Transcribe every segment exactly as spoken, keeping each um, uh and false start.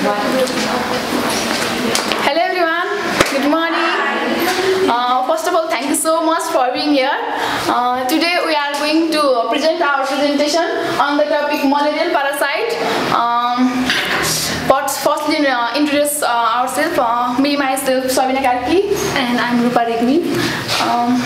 Hello everyone, good morning. Uh, first of all, thank you so much for being here. Uh, today we are going to present our presentation on the topic malarial parasite. Um, but firstly, uh, introduce uh, ourselves. Uh, me, myself, Sabina Karki, and I'm Rupa Regmi. Um,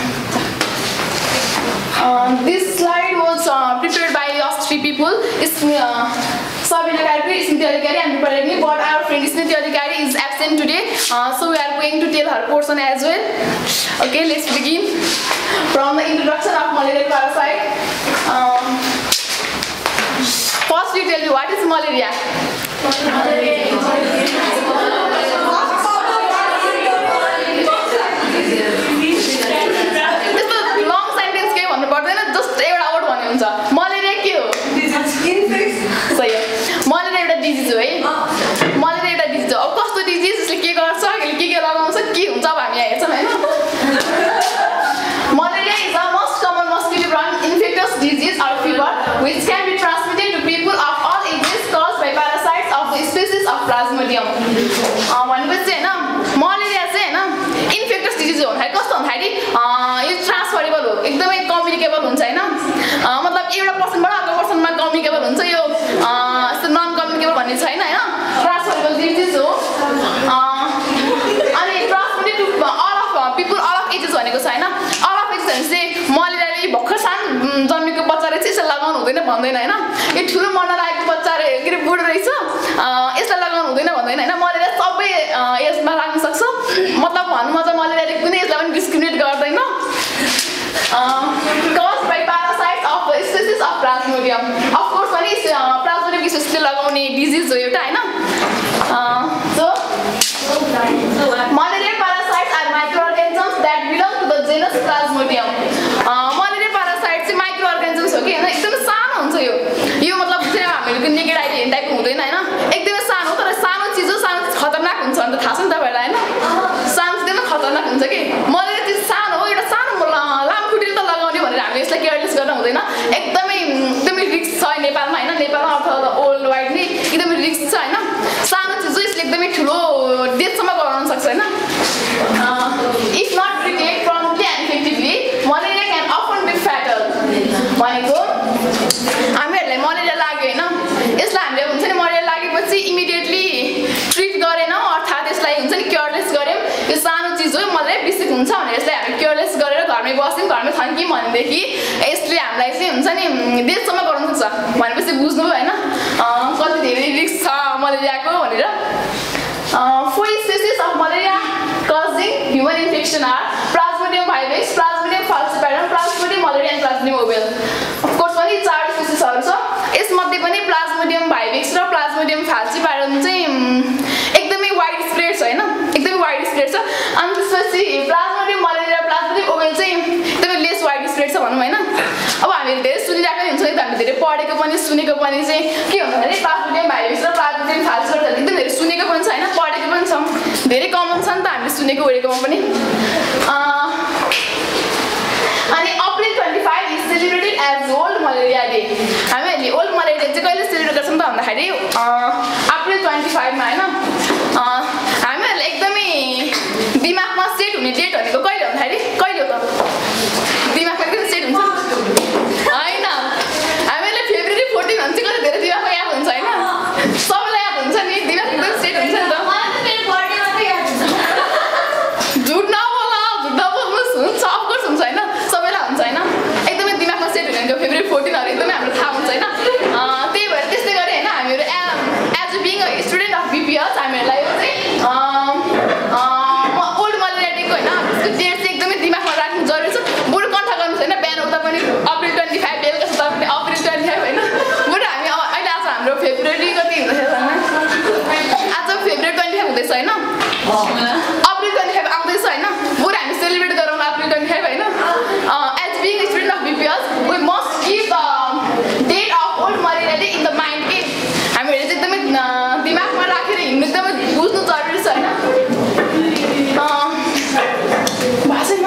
uh, this slide was uh, prepared by us three people. It's uh, Sabina Karki, Smriti Adhikari, and Rupa Regmi. But our friend Smriti Adhikari is absent today, uh, so we are going to tell her portion as well. Okay, let's begin from the introduction of malarial parasite. Um, first, you tell me what is malaria. Malaria. Just एउटा word भन्नु हुन्छ malaria के हो सही हो malaria एउटा disease हो है मलेरिया एउटा डिजिज हो अब कस्तो डिजिज यसले के गर्छ यसले के के लगाउँछ के हुन्छ अब हामी यहाँ हेर्छौँ हैन malaria is the most common mosquito borne infectious disease or fever which can be transmitted to people of all ages caused by parasites of the species of Plasmodium भनेपछि हैन मलेरिया चाहिँ हैन इन्फेक्टियस डिजिज हो भन्दाखेरि कस्तो भन्दाखेरि यो transferable हो एकदमै कम्युनिकेबल हुन्छ हैन मतलब एउटा पर्सनबाट अर्को पर्सनमा कम्युनिकेबल हुन्छ यो यस्तो नन कम्युनिकेबल भन्ने छैन हैन ट्रान्सफरेबल डिजिज हो अनि transmitted to all of people all of ages भनेको छ हैन अल अफ एजेस भने चाहिँ मलेरियाले भर्खर सानो जन्मेको बच्चाले चाहिँ यसलाई लगाउनु हुँदैन भन्दैन हैन यो ठुलो मर्न लागेको बच्चाले के रे बुढो रहेछ यसलाई लगाउनु हुँदैन भन्दैन हैन मलेरिया सबै एजमा लाग्न सक्छ मतलब भन्नुमा चाहिँ मलेरियाले कुनै एजलाई पनि डिस्क्रिमिनेट गर्दैन caused by parasites of the species of Plasmodium. Of course, one is Plasmodium is still लगाउने disease हो एउटा हैन so malarial parasites are microorganisms that belong to the genus Plasmodium. Malarial parasites चाहिँ microorganisms हो के हैन एकदमै सानो हुन्छ यो यो मतलब चाहिँ हामीले नेकेड आइले हेर्न टाइपको हुँदैन हैन एकदमै सानो तर सानो चीज हो सानो खतरनाक हुन्छ अनि थाहा छ नि तपाईहरुलाई हैन सानो चीज एकदमै खतरनाक हुन्छ के मलेरिया चाहिँ सानो हो एउटा सानो लामखुट्टेले त लगाउने भनेर हामीले यसलाई केयरलेस गर्न हुँदैन एकदमै एकदमै रिस्क छ नेपालमा हैन नेपालमा अथवा वर्ल्ड वाइड नै एकदमै रिस्क छ हैन सानो चीज हो यसले एकदमै ठुलो डेथसम्म गराउन सक्छ हैन if not treated promptly and effectively malaria can often be fatal भनेको हामीहरुलाई मलेरिया लाग्यो हैन यसलाई हामीले हुन्छ नि मलेरिया लागेपछि इमिडिएटली ट्रिट गरेन अर्थात् यसलाई हुन्छ नि केयरलेस गर्यौं यो सानो चीज हो मलेरिया बेसिक हुन्छ भनेर यसलाई हामी केयरलेस गरेर घरमै बस्यौं घरमै थन्क्यौं भनेदेखि यसले हामीलाई चाहिँ हुन्छ नि डेथसम्म गराउन सक्छ भनेपछि बुझ्नुभयो हैन कति धेरै रिस्क छ मलेरियाको भनेर four species of malaria causing human infection are Plasmodium vivax, Plasmodium falciparum, Plasmodium malaria and Plasmodium ovale. Of course पनि चार स्पेसिसहरु छ यसमध्ये पनि Plasmodium vivax र Plasmodium falciparum चाहिँ एकदमै वाइड स्प्रेड छ हैन एकदमै वाइड स्प्रेड छ अनि त्यसपछि Plasmodium malaria र Plasmodium ovale चाहिँ एकदमै लेस वाइड स्प्रेड छ भनौं हैन अब हामीले धेरै सुनिरहेको हुन्छ नि हामीले धेरै पढेको पनि सुनेको पनि चाहिँ के हुन्छ भने Plasmodium vivax र Plasmodium falciparum एकदमै धेरै सुनेको पनि छ हैन पढेको पनि छ धेरै कमन छ नि त हामीले सुनेको ओरेकोमा पनि अनि April twenty-five is celebrated as World Malaria Day हामीले वर्ल्ड मलेरिया डे चाहिँ कहिले सेलिब्रेट गर्छौं त भन्दाखेरि अप्रिल twenty-five मा हैन हामीहरुले एकदमै दिमागमा सेट हुने डेट भनेको कहिले भन्दाखेरि कहिले हो त दिमागमा के सेट हुन्छ हैन हामीहरुले फेब्रुअरी fourteen भन्छ कति धेरै दिमागमा याद हुन्छ हैन सबैलाई याद हुन्छ नि दिमाग एकदम सेट हुन्छ नि त मलाई त मेरो बर्थडे मात्रै याद हुन्छ झुट नबोल झुट नबोल्नुस् हुन्छ अफ कोर्स हुन्छ हैन सबैलाई हुन्छ हैन एकदमै दिमागमा सेट हुने भनेको फेब्रुअरी fourteen हरु एकदमै हाम्रो थाहा हुन्छ हैन त्यही भएर त्यस्तै गरे हैन हामीहरु as a being a student of BPS हामीहरुलाई चाहिँ ओल्ड मलेरिया डेको हैन त्यसको डेट चाहिँ एकदमै दिमागमा राख्नु जरुरी छ बरु कन्ठ गर्नु छैन बिहान उठ्दा पनि अप्रिल twenty-five बेलुका सुत्दा पनि अप्रिल twenty-five हैन बरु हामी अहिले आज हाम्रो फेब्रुअरी कति हुँदैछ हैन आज फेब्रुअरी twenty-five हुँदैछ हैन अप्रिल twenty-five आउँदैछ हैन बरु हामी सेलिब्रेट गरौँ अप्रिल twenty-five हैन as being a student of BPS we must keep the date of old malaria day in the mind के हामीहरुले चाहिँ एकदमै दिमागमा राखेर हिँड्नु एकदमै बुझ्नु जरुरी छ हैन भाषामा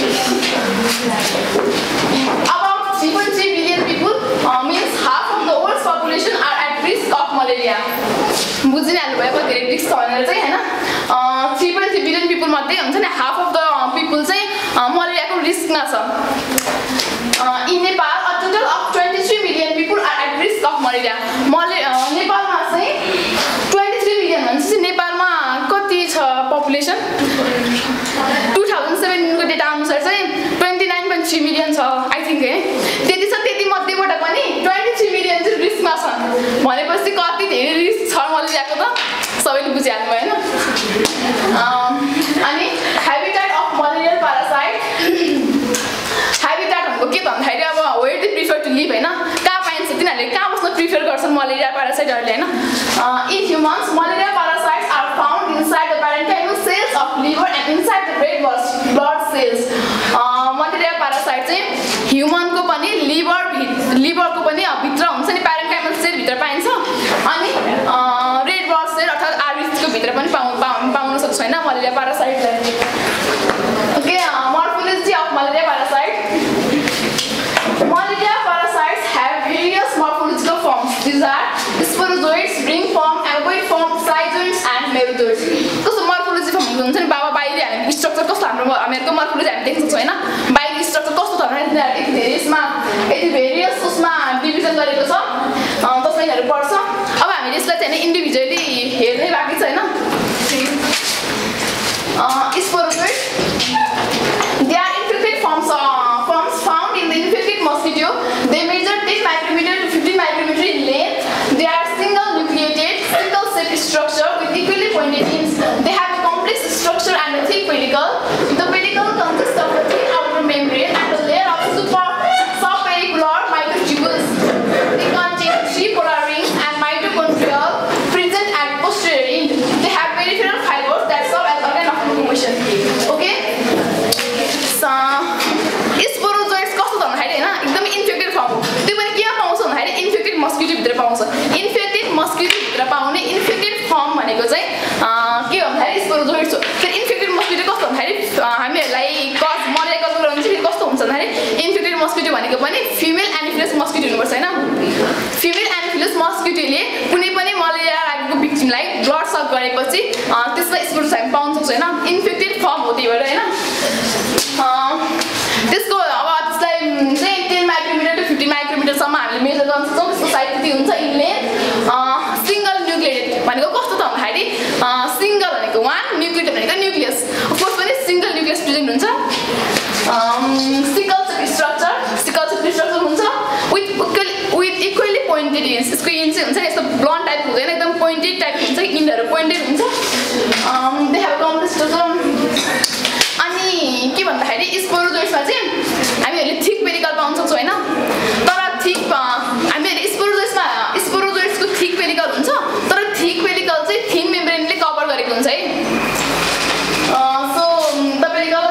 about three point three billion people uh, means half of the world's population are at risk of malaria. बुझिनै हाल्नुभयो कति धेरै रिस्क छ भनेर चाहिँ हैन three point three billion people मध्ये हुन्छ नि हाफ अफ द पिपल चाहिँ मलेरियाको रिस्कमा छ in Nepal a total of twenty three million people are at risk of malaria मले नेपालमा चाहिँ ट्वेन्टी थ्री मिलियन भनेपछि नेपालमा कति छ पपुलेसन टु थाउजन्ड सेभेन्टिनको डेटा अनुसार चाहिँ twenty nine point three million छ आई थिङ्क है त्यति छ त्यति मध्येबाट पनि ट्वेन्टी थ्री मिलियन चाहिँ रिस्कमा छन् भनेपछि कति धेरै रिस्क छ मलेरियाको त सबैले बुझिहाल्नु भयो हैन अनि habitat of malarial parasite habitat भनेको के त भन्दाखेरि अब where they prefer to live हैन कहाँ पाइन्छ तिनीहरूले कहाँ बस्न प्रिफर गर्छन् मलेरिया प्यारासाइटहरूले हैन in humans malaria parasites are found inside the parenchymal cells of liver and inside the red blood cells malaria parasite चाहिँ ह्युमनको पनि लिभर लिभरको पनि भित्र हुन्छ नि प्यारेन्काइमल सेल भित्र पाइन्छ अनि रेड ब्लड सेल अर्थात् आरबिसीको भित्र पनि पाउ पाउन सक्छ हैन मलेरिया प्यारासाइटलाई okay morphology of malaria parasite malaria parasites have various morphological forms. These are sporozoids, ring form, ameboid form, cyzoids, and merozoids. कस्तो morphology form हुन्छ नि बाबा बाहिर हामी स्ट्रक्चर कस्तो हाम्रो हामीहरुको morphology हामी देख्न सक्छौं हैन बाहिर स्ट्रक्चर कस्तो छ भने यति धेरै यसमा यति भेरियस उसमा डिभिजन गरेको छ त्यसैहरु पर्छ अब हामीले यसलाई चाहिँ हैन इन्डिभिजुअली हेर्नै बाँकी छ हैन sporozoids they are infected forms uh, forms found in the infected mosquito. They measure ten micrometer to fifteen micrometer in length. They are single nucleated, single cell structure with equally pointed ends. They have a complex structure and a thick pedicle. The pedicle consists of a thin outer membrane and a layer of super subpericular microtubules. They contain three polar rings and mitochondrial present at posterior end. They have peripheral fibers that serve as organ of locomotion. Okay. So, sporozoids कस्तो छ भन्दाखेरि हैन एकदमै infected form हो त्यो पनि केमा पाउँछ भन्दाखेरि इन्फेक्टेड मस्किटो भित्र पाउँछ इन्फेक्टेड मस्किटो भित्र पाउने इन्फेक्टेड फर्म भनेको चाहिँ के हो भन्दाखेरि स्पोरोजोइड्स हो त्यो इन्फेक्टेड मस्किटो कस्तो भन्दाखेरि हामीहरुलाई कज मलेरिया कज गराउनु चाहिँ कस्तो हुन्छ भन्दाखेरि इन्फेक्टेड मस्किटो भनेको पनि फिमेल एनाफिलस मस्किटो हुनुपर्छ हैन फिमेल एनाफिलस मस्किटोले कुनै पनि मलेरिया लागेको भिक्टिमलाई ब्लड सक गरेपछि त्यसमा स्पोरोजोइड्स हामी पाउन सक्छौं हैन इन्फेक्टेड फर्म हो त्यही भएर हैन त्यसको अब त्यसलाई चाहिँ ten micrometre to fifty micrometre सम्म हामीले मेजर गर्न सक्छौं त्यसको साइज कति हुन्छ इन लेन्थ सिंगल न्यूक्लिएटेड भनेको कस्तो त भन्दाखेरि सिंगल भनेको one न्यूक्लिएटेड भनेको न्यूक्लियस अफ कोर्स पनि सिंगल न्यूक्लियस प्रेजेन्ट हुन्छ sickle cell structure sickle cell structure हुन्छ with equally with equally pointed ends यसको एन्ड चाहिँ हुन्छ नि यस्तो ब्लन्ट टाइप हुँदैन एकदम पोइन्टेड टाइप हुन्छ एन्डहरु पोइन्टेड हुन्छ दे हेभ कम्प्लेक्स स्ट्रक्चर अनि के भन्दाखेरि स्पोरोजोइड्समा चाहिँ हामीहरुले थिक पेरिकल पाउन सक्छौं हैन तर थिक हामीहरुले स्पोरोजोइड्समा स्पोरोजोइड्सको थिक पेरिकल हुन्छ तर थिक पेरिकल चाहिँ थिन मेम्ब्रेनले कभर गरेको हुन्छ है so the pellicle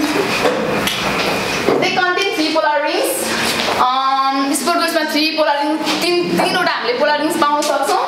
they contain three polar rings स्पोरोजोइड्समा थ्री पोलर रिङ तीन तीनवटा हामीले पोलर रिङ्स पाउन सक्छौं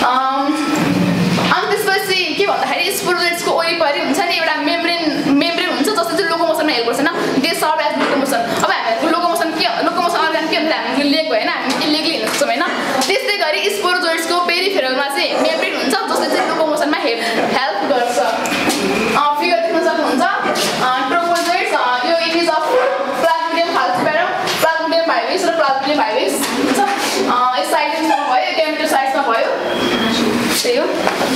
अनि त्यसपछि के भन्दाखेरि स्पोरोजोइड्सको वरिपरि हुन्छ नि एउटा मेम्ब्रेन मेम्ब्रेन हुन्छ जसले चाहिँ लोकोमोसनमा हेल्प गर्छ हैन दे सर्भ एज लोकोमोसन अब हामीहरुको लोकोमोसन के लोकोमोसन अर्गान के भन्दा हामीले लेग भयो हैन हामी इलेगली हिँड्न सक्छौं हैन त्यसै गरी स्पोरोजोइड्सको पेरिफेरलमा चाहिँ मेम्ब्रेन हुन्छ जसले चाहिँ लोकोमोसनमा हेल्प हेल्प गर्छ फिगर देख्न सक्नुहुन्छ ट्रोपोजोइड्स यो image of Plasmodium falciparum Plasmodium virus र प्लाज्मोडियम भाइरस हुन्छ यस साइडमा भयो क्यामेटर साइडमा भयो त्यही हो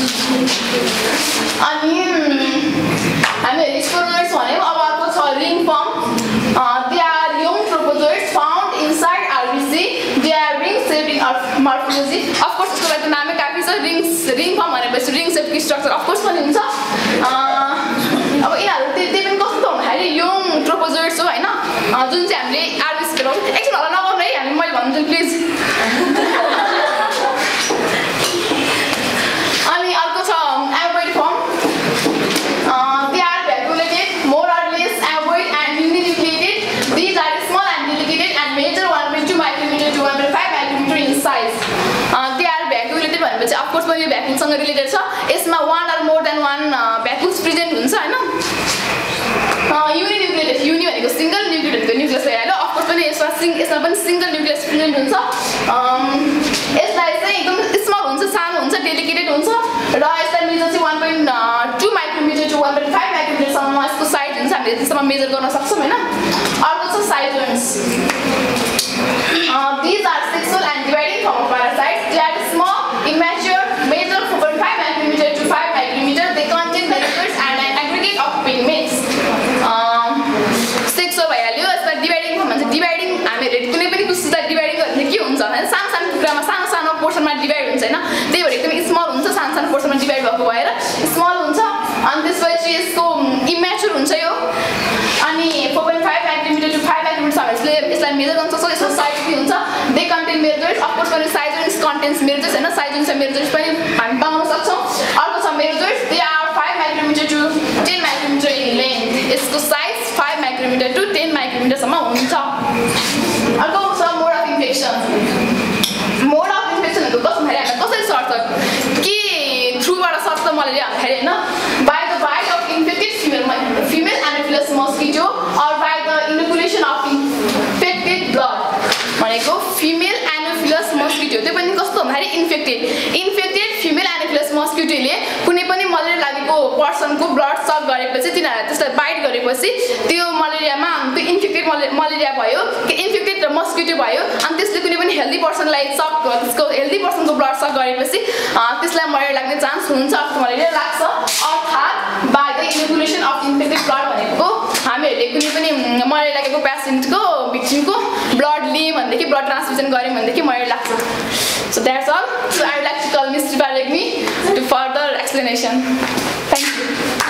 अनि हामीहरु स्पोरोजोइड्स भन्यौ अब अर्को छ ring form they are young trophozoites found inside RBC they are ring shaped in morphology of course यसको लागि नामै काफी छ रिङ रिङ फर्म भनेपछि ring shaped structure of course पनि हुन्छ अब यिनीहरु त्यही पनि कस्तो भन्दाखेरि यङ ट्रोपोजोइड्स हो हैन जुन चाहिँ हामीले आरबिसी गराउँछ एकछिन होला नगर्नु है हामी मैले भन्छु प्लिज अनि अर्को छ amoeboid form they are vacuolated more or less ameboid and uninucleated these are small and delicated and measure one point two micrometer to one point five micrometer in size they are vacuolated भनेपछि of course पनि यो vacuum सँग related छ यसमा one or more than one vacuums present हुन्छ हैन uninucleated uni भनेको single न्यूक्लिएटेडको न्यूक्लियस भइहाल्यो अफ कोर्स पनि यसमा सिंग यसमा पनि सिंगल न्यूक्लियस प्रेजेन्ट हुन्छ यसलाई चाहिँ एकदम स्मल हुन्छ सानो हुन्छ डेलिकेटेड हुन्छ मेजर गर्न सक्छौँ हैन अर्को छ साइजोन्स these are sexual and dividing form of parasites they are small immature measure four point five micrometer to five micrometer they contain megabytes and an aggregate of pigments um sexual भइहाल्यो यसमा dividing form भन्छ dividing हामीले कुनै पनि कुरालाई dividing गर्ने के हुन्छ भने सानो सानो टुक्रामा सानो सानो पोर्सनमा डिभाइड हुन्छ हैन त्यही भएर एकदमै स्मल हुन्छ सानो सानो पोर्सनमा डिभाइड भएको भएर स्मल हुन्छ अनि त्यसपछि यसको इम्याच्योर हुन्छ यो अनि four point five micrometer to five micrometer साइजले यसलाई मेजर गर्न सक्छौँ यसको साइज के हुन्छ they contain measures of course पनि साइजोन्स कन्टेन्स मेजर्स हैन साइजोन्स र मेजर्स पनि हामी पाउन सक्छौँ अर्को छ measures they are five micrometer to ten micrometer in length यसको size five micrometer to ten micrometer सम्म हुन्छ अर्को छ mode of infection mode of infection भनेको कसरी हामी कसरी सर्छ के थ्रुबाट सर्छ मलेरिया भन्दाखेरि हैन by the bite of infected female female anopheles mosquito or by the inoculation of infected blood भनेको फिमेल एनाफिलस मस्किटो त्यो पनि कस्तो भन्दाखेरि इन्फेक्टेड इन्फेक्टेड फिमेल एनाफिलस मस्किटोले कुनै पनि मलेरिया लागेको पर्सनको ब्लड सक गरेपछि तिनीहरूले त्यसलाई बाइट गरेपछि त्यो मलेरियामा त्यो इन्फेक्टेड मलेरिया भयो कि इन्फेक्टेड मस्किटो भयो अनि त्यसले कुनै पनि हेल्दी पर्सनलाई सक त्यसको हेल्दी पर्सनको ब्लड सक गरेपछि त्यसलाई मलेरिया लाग्ने चान्स हुन्छ अथवा मलेरिया लाग्छ अर्थात् by the inoculation of infected blood भनेको हामीहरूले कुनै पनि मलेरिया लागेको पेसेन्टको भिक्टिमको ब्लड लियौँ भनेदेखि ब्लड ट्रान्सफ्युजन गऱ्यौँ भनेदेखि मलेरिया लाग्छ so that's all so I would like to call miss Tripa Regmi to further explanation. Thank you.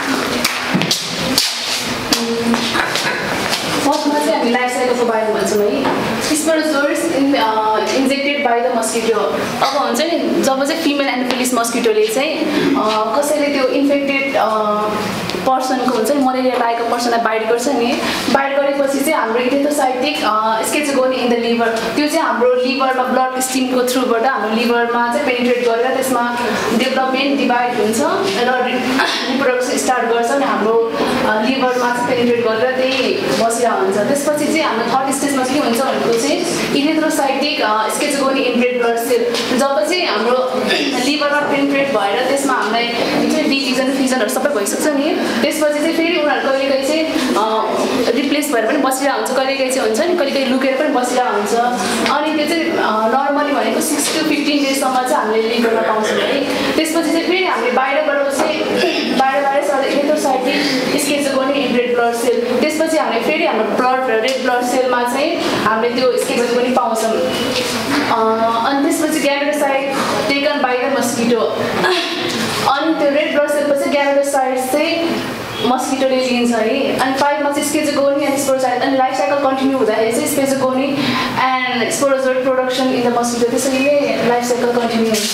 फर्स्टमा चाहिँ हामी लाइफ साइकलको बारेमा भन्छौँ है sporozoites in injected by the mosquito अब हुन्छ नि जब चाहिँ फिमेल एनाफिलिस मस्किटोले चाहिँ कसैले त्यो इन्फेक्टेड पर्सनको हुन्छ नि मलेरिया लागेको पर्सनलाई बाइट गर्छ नि बाइट गरेपछि चाहिँ हाम्रो erythrocytic schizogony in the liver त्यो चाहिँ हाम्रो लिभरमा ब्लड स्टिमको थ्रुबाट हाम्रो लिभरमा चाहिँ पेनिट्रेट गरेर त्यसमा डेभलपमेन्ट डिभाइड हुन्छ र रिप्रोडक्सन स्टार्ट गर्छ अनि हाम्रो लिभरमा चाहिँ पेनिट्रेट गरेर त्यही बसिरहेको हुन्छ त्यसपछि चाहिँ हाम्रो थर्ड स्टेजमा चाहिँ के हुन्छ भनेको चाहिँ erythrocytic schizogony in red blood cell जब चाहिँ हाम्रो लिभरमा पेनिट्रेट भएर त्यसमा हामीलाई हुन्छ डिभिजन फिजनहरू सबै भइसक्छ नि त्यसपछि चाहिँ फेरि उनीहरू कहिलेकाहीँ चाहिँ रिप्लेस भएर पनि बसिरहेको हुन्छ कहिलेकाहीँ चाहिँ हुन्छ नि कहिलेकाहीँ लुकेर पनि बसिरहेको हुन्छ अनि त्यो चाहिँ नर्मली भनेको सिक्स टु फिफ्टिन डेजसम्म चाहिँ हामीले लिभरमा पाउँछौँ है त्यसपछि चाहिँ फेरि हामीले बाहिरबाट चाहिँ बाहिर बाहिर सर्दा erythrocytic schizogony in red blood cell त्यसपछि हामीले फेरि हाम्रो ब्लड रेड ब्लड सेलमा चाहिँ हामीले त्यो स्केचोगोनी पाउँछौँ अनि त्यसपछि gametocyte taken by the mosquito अनि त्यो रेड ब्लड सेलपछि ग्यामेटोसाइट चाहिँ मस्किटोले लिन्छ है अनि फाइभमा चाहिँ स्केचोगोनी एन्ड स्पोरोजोइड अनि लाइफ साइकल कन्टिन्यू हुँदाखेरि चाहिँ schizogony and sporozoite production in the mosquito त्यसरी नै लाइफ साइकल कन्टिन्यू हुन्छ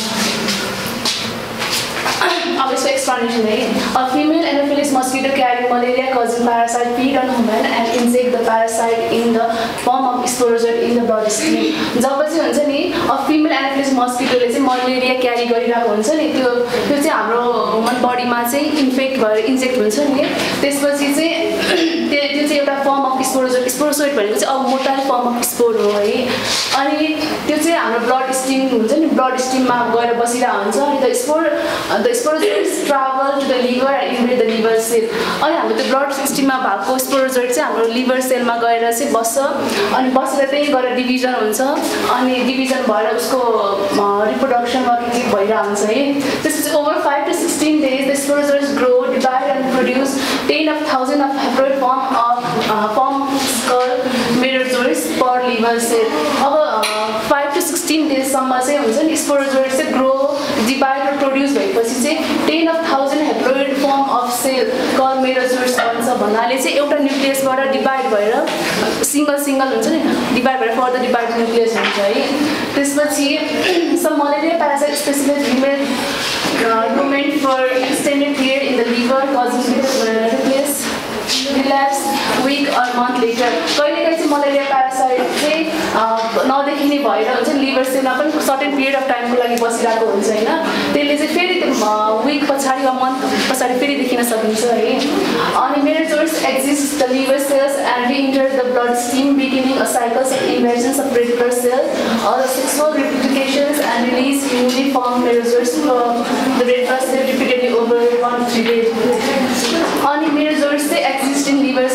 अब यसको एक्सप्लेनेसन है a female anopheles mosquito carrying malaria causing parasite feed on human and inject the parasite in the form of sporozoite in the blood stream जब चाहिँ हुन्छ नि अ फिमेल एनाफिलिस मस्किटोले चाहिँ malaria क्यारी गरिरहेको हुन्छ नि त्यो त्यो चाहिँ हाम्रो ह्युमन बडीमा चाहिँ इन्फेक्ट भएर इन्जेक्ट हुन्छ नि त्यसपछि चाहिँ त्यो त्यो चाहिँ एउटा फर्म अफ स्पोरोजोइड स्पोरोजोइड भनेको चाहिँ अब मोटाइल फर्म अफ स्पोर हो है अनि त्यो चाहिँ हाम्रो ब्लड स्ट्रिम हुन्छ नि ब्लड स्ट्रिममा गएर बसिरहेको हुन्छ अनि the spore the sporozoites travel to the liver and invade the liver cell अनि हाम्रो त्यो ब्लड स्ट्रिममा भएको स्पोरोजोइड चाहिँ हाम्रो लिभर सेलमा गएर चाहिँ बस्छ अनि बसेर त्यही गएर डिभिजन हुन्छ अनि डिभिजन भएर उसको रिप्रोडक्सनमा के के भइरहेको हुन्छ है त्यसपछि over five to sixteen days the sporozoites grow divide and produce ten of thousand of haploid form of form call merozoites per liver cell अब फाइभ टु सिक्सटिन डेजसम्म चाहिँ हुन्छ नि स्पोरोजोइड चाहिँ ग्रो डिभाइड र प्रोड्युस भएपछि चाहिँ ten of thousand haploid form of cell call merozoites भन्छ भन्नाले चाहिँ एउटा न्युक्लियसबाट डिभाइड भएर सिङ्गल सिङ्गल हुन्छ नि डिभाइड भएर फर्दर डिभाइड न्युक्लियस हुन्छ है त्यसपछि some malaria parasite specific remain remain for extended period in the liver causing replace relapse week or month later कहिलेकाहीँ चाहिँ मलेरिया प्यारासाइट चाहिँ नदेखिने भएर हुन्छ लिभर सेलमा पनि सर्टेन पिरियड अफ टाइमको लागि बसिरहेको हुन्छ होइन त्यसले चाहिँ फेरि विक पछाडि वा मन्थ पछाडि फेरि देखिन सकिन्छ है अनि merozoites exist the liver cells and reenter the blood stream beginning a cycles of invasions of red blood cells or sexual replications and release newly form merozoites from the red blood cell repeatedly over one three days अनि merozoites चाहिँ exist in liver cells and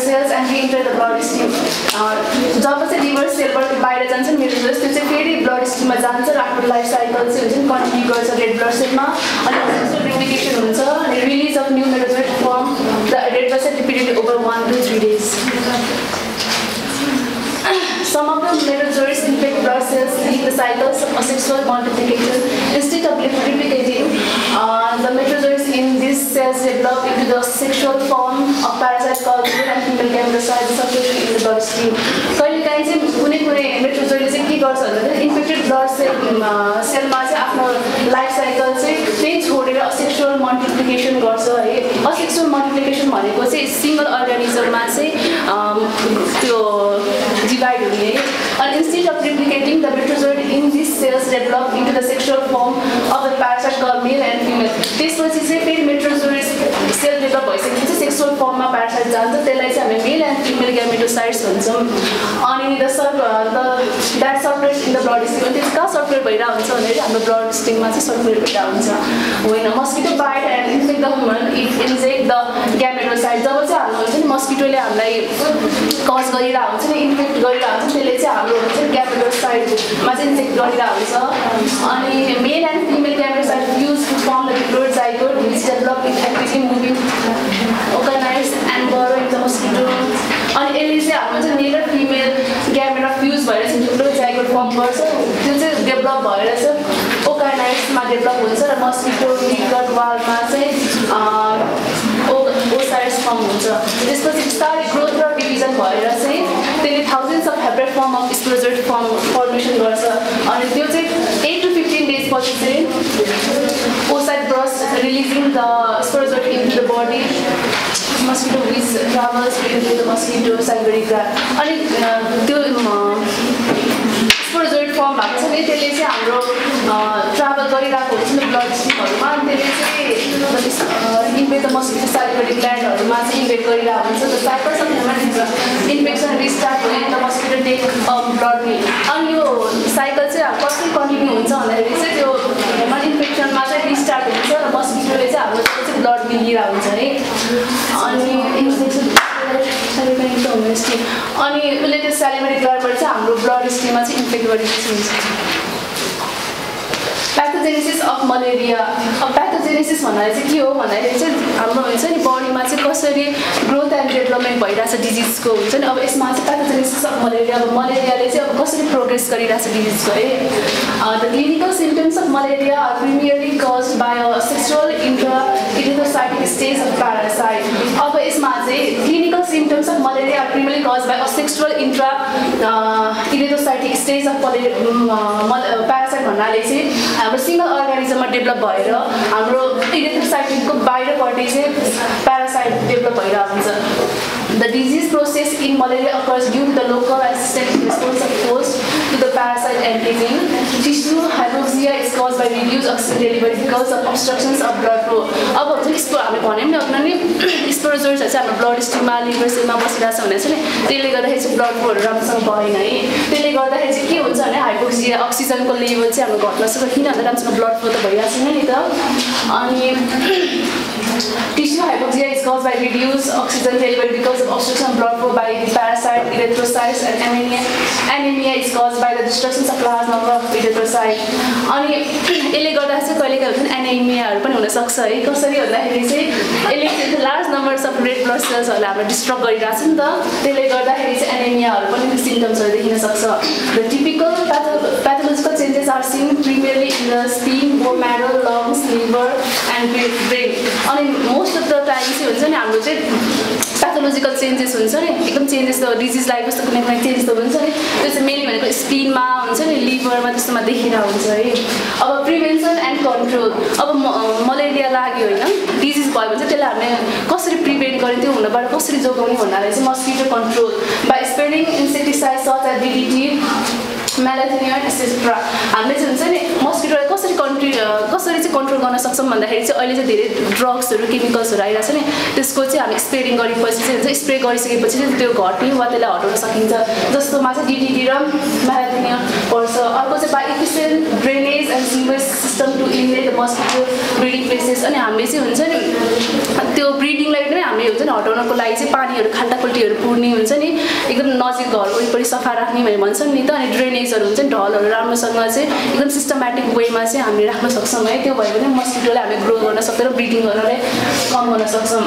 and reenter the blood stream. जब चाहिँ liver सेलबाट बाहिर जान्छ मेट्रोजोइड्स त्यो चाहिँ फेरि blood स्ट्रिममा जान्छ र आफ्नो लाइफ साइकल चाहिँ हुन्छ नि कन्टिन्यू गर्छ रेड ब्लड सेलमा अनि सेक्सुअल रिप्लिकेसन हुन्छ अनि release of new merozoite form the red blood cell repeated over one to three days. Some of the metrozoids infect blood cells, lead the cycles of asexual multiplication. Instead of replicating, uh, the metrozoids in these cells develop into the sexual form of parasite called male and female gametocytes circulating in the bloodstream. कहिले काहीँ चाहिँ कुनै कुनै मेट्रोजोइडले चाहिँ के गर्छ भन्दाखेरि infected blood sale सेलमा चाहिँ आफ्नो लाइफ साइकल चाहिँ त्यही छोडेर असेक्सुअल मल्टिप्लिकेसन गर्छ है। असेक्सुअल मल्टिप्लिकेसन भनेको चाहिँ सिङ्गल अर्गानिजममा चाहिँ त्यो डिभाइड हुने है। And instead of replicating, the metrozoid in these cells develop into the sexual form of the parasite called male and female. त्यसपछि चाहिँ फेरि मेट्रोजोइड सेल डेभलप भइसकेपछि चाहिँ सेक्सुअल फर्ममा प्यारासाइट जान्छ त्यसलाई चाहिँ हामी मेल एन्ड फिमेल ग्यामेटोसाइट्स भन्छौँ। अनि the circ the that circulate in the blood stream त्यो कहाँ सर्कुलेट भइरहेको हुन्छ भनेर हाम्रो ब्लड स्ट्रिममा चाहिँ सर्कुलेट भइरहेको हुन्छ होइन। Mosquito bite and infect the human it inject the gametocyte जब चाहिँ हाम्रो हुन्छ नि मस्किटोले हामीलाई कज गरिरहेको हुन्छ नि इन्फेक्ट गरिरहेको हुन्छ त्यसले चाहिँ हाम्रो हुन्छ नि ग्यामेटोसाइटमा चाहिँ इन्जेक्ट गरिरहेको हुन्छ। अनि male and female gametocyte fuse to form the diploid zygote which develop in actively moving organized and burrow in the mosquito. अनि यसले चाहिँ हाम्रो चाहिँ मेल र फिमेल ग्यामेटा फ्युज भएर चाहिँ डिप्लोइड जाइगोट फर्म गर्छ त्यो चाहिँ डेभलप भएर चाहिँ ओर्गानाइजमा डेभलप हुन्छ र मस्किटो लिगट वालमा चाहिँ ओ ओसाइड्स फर्म हुन्छ। त्यसपछि बिस्तारै ग्रोथ र डिभिजन भएर चाहिँ त्यसले thousands of haploid form of sporozoite form formation गर्छ अनि त्यो चाहिँ एट टु फिफ्टिन डेज पछि चाहिँ oocyst burst releasing the sporozoite into the body mosquito which travels into the mosquito salivary gland अनि त्यो स्पोरोजोइड फर्म भएको छ नि त्यसले चाहिँ हाम्रो ट्राभल गरिरहेको हुन्छ नि ब्लड स्ट्रिमहरूमा अनि त्यसले चाहिँ इन्भेट द मस्किटो सालिभरी ग्ल्यान्डहरूमा चाहिँ इन्भेट गरिरहेको हुन्छ the cycles of human infection restart भयो the mosquito take blood meal अनि यो साइकल चाहिँ अब कसरी कन्टिन्यू हुन्छ भन्दाखेरि चाहिँ त्यो ह्युमन इन्फेक्सनमा चाहिँ रिस्टार्ट हुन्छ र मस्किटोले चाहिँ हाम्रो चाहिँ ब्लड मिलिरहेको हुन्छ है। अनि इन्फेक्सन अनि उसले त्यो सेलिभरी ग्ल्यान्डबाट चाहिँ हाम्रो ब्लड स्ट्रिममा चाहिँ इन्फेक्ट गरेपछि हुन्छ। प्याथोजेनेसिस अफ मलेरिया अब प्याथोजेनेसिस भन्नाले चाहिँ के हो भन्दाखेरि चाहिँ हाम्रो हुन्छ नि बडीमा चाहिँ कसरी ग्रोथ एन्ड डेभलपमेन्ट भइरहेछ डिजिजको हुन्छ नि अब यसमा चाहिँ प्याथोजेनेसिस अफ मलेरिया अब मलेरियाले चाहिँ अब कसरी प्रोग्रेस गरिरहेछ डिजिजको है। The clinical symptoms of malaria are primarily caused by asexual intra erythrocytic stage of parasite. अब यसमा चाहिँ clinical symptoms of malaria are primarily caused by asexual intra erythrocytic stage of parasite भन्नाले चाहिँ हाम्रो single अर्गानिजममा develop भएर हाम्रो इरिथोसाइटिकको बाहिरपट्टि चाहिँ प्यारासाइट डेभलप भइरहेको हुन्छ। The disease process in malaria occurs due to the local and systemic response of host to the parasite antigen. Tissue hypoxia is caused by reduced oxygen delivery because of obstructions of blood flow. अब हुन्छ यस्तो हामीले भन्यौँ नि अघि नै स्पोरोजोइड्सहरू चाहिँ हाम्रो ब्लड स्ट्रिममा लिभर सेलमा बसिरहेको छ भने चाहिँ नि त्यसले गर्दाखेरि चाहिँ ब्लड फ्लोहरू राम्रोसँग भएन है। त्यसले गर्दाखेरि चाहिँ के हुन्छ भने हाइपोक्सिया अक्सिजनको लेभल चाहिँ हाम्रो घट्न सक्छ किन भन्दा राम्रोसँग ब्लड फ्लो त भइरहेको छैन नि त। अनि tissue hypoxia is caused by reduced oxygen delivery because of obstruction of blood flow by the parasite erythrocytes and anemia. Anemia is caused by the destruction of large number of erythrocytes. अनि यसले गर्दा चाहिँ कहिलेकाहीँ हुन्छ नि एनेमियाहरू पनि हुनसक्छ है। कसरी भन्दाखेरि चाहिँ यसले चाहिँ large numbers of red blood सेल्सहरूलाई हाम्रो डिस्ट्रब गरिरहेको छ नि त त्यसले गर्दाखेरि चाहिँ एनेमियाहरू पनि सिम्टम्सहरू देखिन सक्छ। The typical pathological changes are seen primarily in the spleen, bone marrow, lungs, liver and brain. अनि मोस्ट अफ द टाइम चाहिँ हुन्छ नि हाम्रो चाहिँ प्याथोलोजिकल चेन्जेस हुन्छ नि एकदम चेन्जेस त डिजिज लाइक जस्तो कुनै कुनै चेन्जेस त हुन्छ नि त्यो चाहिँ मेनली भनेको स्पिनमा हुन्छ नि लिभरमा त्यस्तोमा देखिरहेको हुन्छ है। अब प्रिभेन्सन एन्ड कन्ट्रोल अब मलेरिया लाग्यो होइन डिजिज भयो भने चाहिँ त्यसलाई हामीले कसरी प्रिभेन्ट गर्ने त्यो हुनबाट कसरी जोगाउने भन्नाले चाहिँ mosquito control by spreading insecticide such as DDT malathion etcetera हामीले चाहिँ हुन्छ नि मस्किटोलाई कसरी कन्ट्री कसरी चाहिँ कन्ट्रोल गर्न सक्छौँ भन्दाखेरि चाहिँ अहिले चाहिँ धेरै ड्रग्सहरू केमिकल्सहरू आइरहेको छ नि त्यसको चाहिँ हामी स्प्रेडिङ गरेपछि चाहिँ हुन्छ स्प्रे गरिसकेपछि चाहिँ त्यो घट्ने वा त्यसलाई हटाउन सकिन्छ जस्तोमा चाहिँ डिडिटी र म्यालाथिनिया पर्छ। अर्को चाहिँ by efficient drainage and sewage system to eliminate the mosquito breeding places अनि हामीले चाहिँ हुन्छ नि त्यो ब्रिडिङलाई पनि हामीले हुन्छ नि हटाउनको लागि चाहिँ पानीहरू खाल्टाखुल्टीहरू पुर्ने हुन्छ नि एकदम नजिक घर वरिपरि सफा राख्ने भनेर भन्छन् नि त अनि ड्रेनेजहरू हुन्छ नि ढलहरू राम्रोसँग चाहिँ एकदम सिस्टमेटिक वेमा चाहिँ हामीले राख्न सक्छौँ है त्यो भयो भने मस्किटोलाई हामी ग्रो गर्न सक्छौँ र ब्रिडिङ गर्नलाई कम गर्न सक्छौँ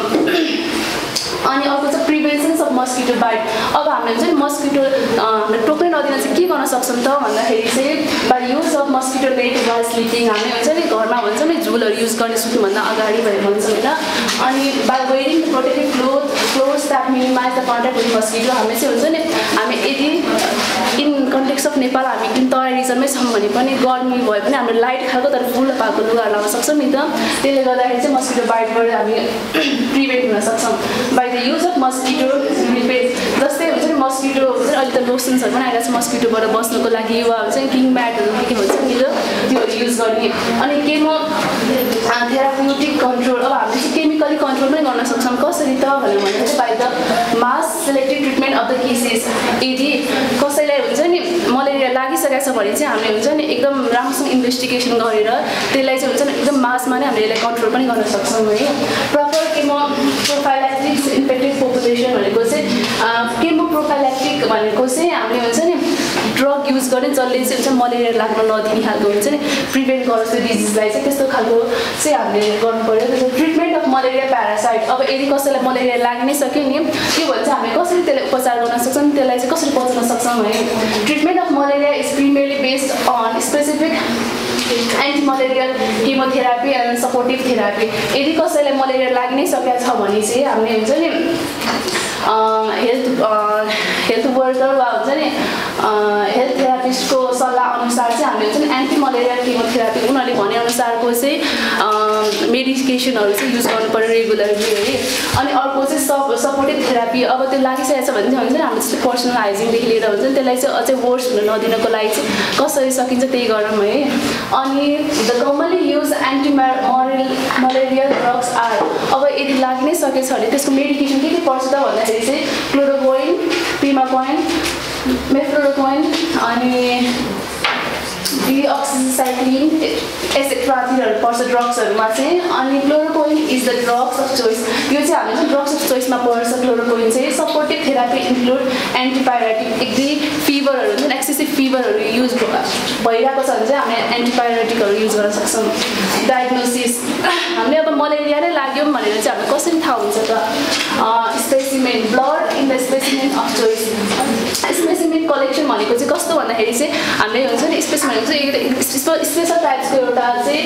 अनि अर्को चाहिँ प्रिभेन्सन्स अफ मस्किटो बाइट अब हामीले चाहिँ मस्किटो हामीले टोक्नै नदिन चाहिँ के गर्न सक्छौँ त भन्दाखेरि चाहिँ by use of mosquito net while sleeping हामी हुन्छ नि घरमा भन्छ नि झुलहरू युज गर्ने सुत्नुभन्दा अगाडि भनेर भन्छौँ होइन अनि by wearing the protective cloth clothes that minimize the contact with mosquito हामी चाहिँ हुन्छ नि हामी यदि इन कन्टेक्स्ट अफ नेपाल हामी जुन तराई रिजनमै छौँ भने पनि गर्मी भयो भने हामीले लाइट खालको तर फुल पाएको लुगाहरू लगाउन सक्छौँ नि त त्यसले गर्दाखेरि चाहिँ मस्किटो बाइटबाट हामी प्रिभेन्ट हुन सक्छौँ by the use of mosquito repellent जस्तै हुन्छ नि मस्किटो हुन्छ नि अहिले त लोसन्सहरू पनि आइरहेको छ मस्किटोबाट बस्नुको लागि वा हुन्छ नि किङ ब्याटहरू के के भन्छ नि त त्योहरू युज गर्ने अनि केमो थेराप्युटिक कन्ट्रोल अब हामीले चाहिँ केमिकली कन्ट्रोल पनि गर्न सक्छौँ कसरी त भनेर भने चाहिँ by the mass selective treatment of the cases यदि कसैलाई हुन्छ नि मलेरिया लागिसकेको छ भने चाहिँ हामीले हुन्छ नि एकदम राम्रोसँग इन्भेस्टिगेसन गरेर त्यसलाई चाहिँ हुन्छ नि एकदम मासमा नै हामीले यसलाई कन्ट्रोल पनि गर्न सक्छौँ है proper chemo prophylactic infected population भनेको चाहिँ केमो प्रोफाइल्याक्टिक भनेको चाहिँ हामीले हुन्छ नि ड्रग युज गर्ने जसले चाहिँ हुन्छ मलेरिया लाग्न नदिने खालको हुन्छ नि प्रिभेन्ट गर्छ त्यो डिजिजलाई चाहिँ त्यस्तो खालको चाहिँ हामीले गर्नु पऱ्यो त्यसको ट्रिटमेन्ट अफ मलेरिया प्यारासाइट अब यदि कसैलाई मलेरिया लागि नै सक्यो नि त्यो भन्छ हामी कसरी त्यसलाई उपचार गर्न सक्छौँ त्यसलाई चाहिँ कसरी बचाउन सक्छौँ है treatment of malaria is primarily based on specific antimalarial chemotherapy and supportive therapy यदि कसैलाई मलेरिया लागि नै सकेको छ भने चाहिँ हामीले हुन्छ नि हेल्थ हेल्थ वर्कर वा हुन्छ नि हेल्थ थेरापिस्टको सल्लाह अनुसार चाहिँ हामीले हुन्छ नि एन्टी मलेरिया केमोथेरापी उनीहरूले भनेअनुसारको चाहिँ मेडिकेसनहरू चाहिँ युज गर्नु पऱ्यो रेगुलरली है अनि अर्को चाहिँ सप सपोर्टिभ थेरापी अब त्यो लागिसकेको छ भने चाहिँ हुन्छ नि हाम्रो जस्तै पर्सनल हाइजिनदेखि लिएर हुन्छ नि त्यसलाई चाहिँ अझै वर्स हुन नदिनको लागि चाहिँ कसरी सकिन्छ त्यही गरौँ है अनि the commonly use anti malaria drugs are अब यदि लागि नै सकेको छ भने त्यसको मेडिकेसन के के पर्छ त भन्दाखेरि चाहिँ क्लोरोक्विन प्रिमाक्विन मेफ्लोरोक्विन अनि डिअक्सिसाइक्लिन एसेट्रातिरहरू पर्छ ड्रग्सहरूमा चाहिँ अनि chloroquine is the drugs of choice यो चाहिँ हामीले चाहिँ ड्रग्स अफ चोइसमा पर्छ क्लोरोक्विन चाहिँ सपोर्टिभ थेरापी इन्क्लुड एन्टिबायोटिक यदि फिभरहरू हुन्छ नि एक्सेसिभ फिभरहरू युज भइरहेको छ भने चाहिँ हामीले एन्टिबायोटिकहरू युज गर्न सक्छौँ डायग्नोसिस हामीले अब मलेरिया नै लाग्यो भनेर चाहिँ हामीलाई कसरी थाहा हुन्छ त specimen blood in the specimen of choice specimen collection भनेको चाहिँ कस्तो भन्दाखेरि चाहिँ हामीले हुन्छ नि स्पेसिमेन भनेको चाहिँ स्पेसल टाइप्सको एउटा चाहिँ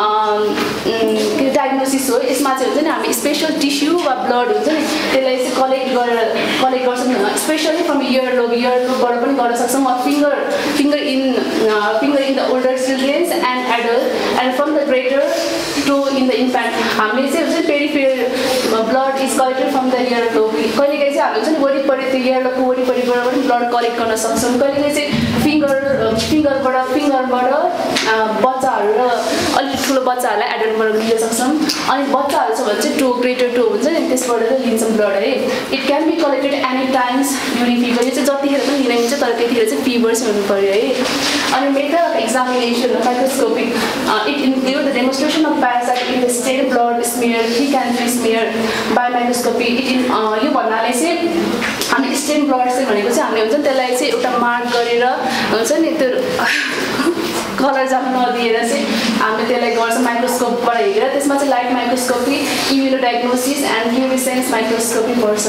डायग्नोसिस हो यसमा चाहिँ हुन्छ नि हामी स्पेसल टिस्यु वा ब्लड हुन्छ नि त्यसलाई चाहिँ कलेक्ट गरेर कलेक्ट गर्छौँ especially from ear lobe ear लोबबाट पनि गर्न सक्छौँ वा finger finger in finger in the older childrens and adult and from the greater to in the infant हामीले चाहिँ हुन्छ peripheral blood is collected from the ear lobe कहिलेकाहीँ चाहिँ हामी हुन्छ नि वरिपरि त्यो इयर लोबको वरिपरिबाट पनि ब्लड कलेक्ट गर्न सक्छौँ कहिलेकाहीँ चाहिँ फिङ्गर फिङ्गरबाट फिङ्गरबाट बच्चाहरू र अलिक ठुलो बच्चाहरूलाई एडल्टबाट लिन सक्छौँ अनि बच्चाहरू छ भने चाहिँ टु ग्रेटर टु हुन्छ नि त्यसबाट चाहिँ लिन्छौँ ब्लड है it can be collected any times during fever यो चाहिँ जतिखेर पनि लिन मिल्छ तर त्यतिखेर चाहिँ फिभर चाहिँ हुनु पऱ्यो है अनि method of examination microscopic it include the demonstration of parasite in the state blood smear thick and three smear by microscopy it in यो भन्नाले चाहिँ हामी स्टेन ब्लड चाहिँ भनेको चाहिँ हामीले हुन्छ नि त्यसलाई चाहिँ एउटा मार्क गरेर हुन्छ नि त्यो कलर जान नदिएर चाहिँ हामीले त्यसलाई गर्छ माइक्रोस्कोपबाट हेरेर त्यसमा चाहिँ light microscopy immuno diagnosis and fluorescence microscopy पर्छ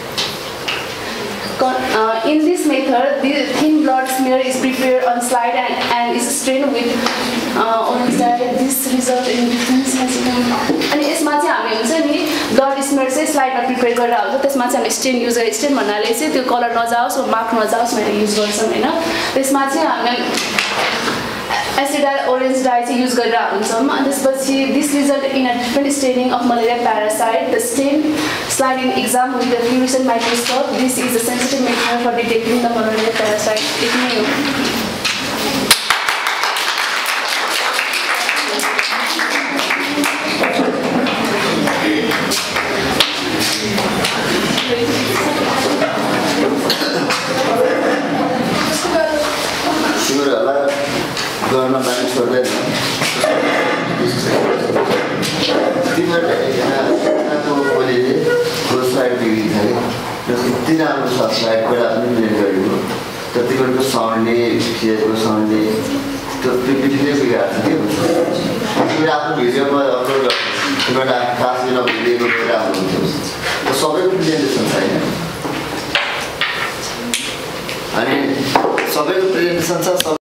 Uh, in this method, the thin blood smear is prepared on slide and, and is strained with uh, on slide. This result in difference. अनि यसमा चाहिँ हामी हुन्छ नि blood smear चाहिँ स्लाइडमा prepare गरेर हुन्छ त्यसमा चाहिँ हामी स्टेन युज गरेर स्टेन भन्नाले चाहिँ त्यो कलर नजाओस् मार्क नजाओस् भनेर युज गर्छौँ होइन त्यसमा चाहिँ हामी एसिडाइल ओरेन्ज डाई चाहिँ युज गरेर हुन्छौँ अनि त्यसपछि this result in a different staining of malaria parasite the stain slide in exam with the fluorescent microscope this is a sensitive method for detecting the malaria parasite यति नै हो गर्न manage गर्दैन तिमीहरूले यहाँको खोले क्लोज साइड सिएको साउन्डले त्यो पिपिटीले बिगार्छ के तिमीले आफ्नो भिडियोमा अपलोड गर्छ तिमीलाई क्लास लिन भिडियो राम्रो हुन्थ्यो त्यो सबैको प्रेजेन्टेसन छैन अनि सबैको प्रेजेन्टेसन छ